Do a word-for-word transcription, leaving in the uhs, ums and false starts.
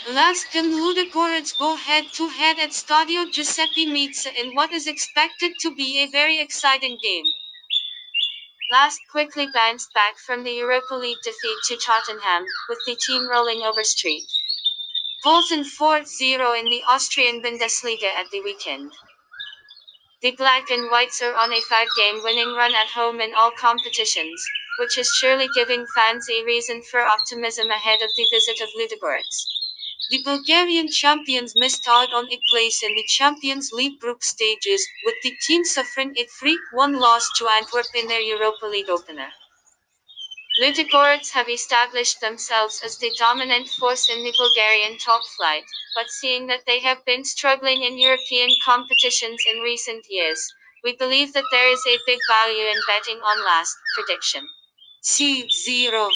Lask and Ludogorets go head-to-head at Stadio Giuseppe Meazza in what is expected to be a very exciting game. Lask quickly bounced back from the Europa League defeat to Tottenham, with the team rolling over Street Bolton four zero in the Austrian Bundesliga at the weekend. The Black and Whites are on a five-game winning run at home in all competitions, which is surely giving fans a reason for optimism ahead of the visit of Ludogorets. The Bulgarian champions missed out on a place in the Champions League group stages, with the team suffering a three one loss to Antwerp in their Europa League opener. Ludogorets have established themselves as the dominant force in the Bulgarian top flight, but seeing that they have been struggling in European competitions in recent years, we believe that there is a big value in betting on Lask prediction. C zero.